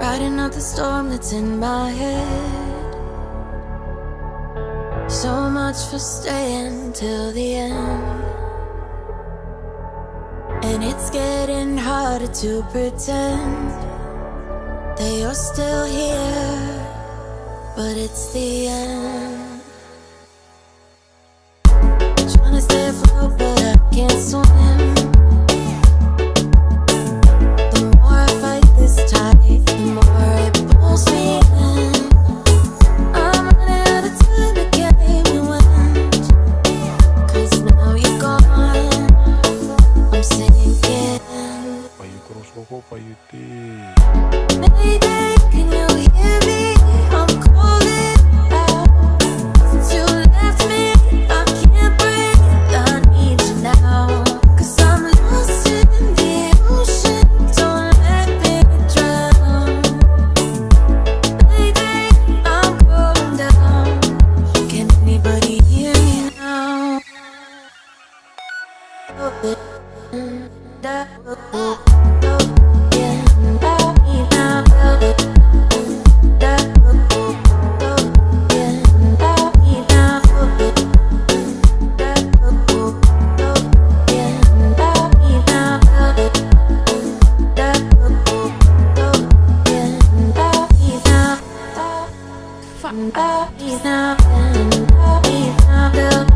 riding out the storm that's in my head. So much for staying till the end, and it's getting harder to pretend that you're still here, but it's the end. Trying to stay afloat, but I can't swim. The more I fight this tide, the more it pulls me in. I'm running out of time to get me wet, 'cause now you're gone, I'm sinking. Mayday, can you hear me? I'm calling out. Since you left me, I can't breathe, I need you now. 'Cause I'm lost in the ocean, don't let me drown. Mayday, I'm going down. Can anybody hear me now? Now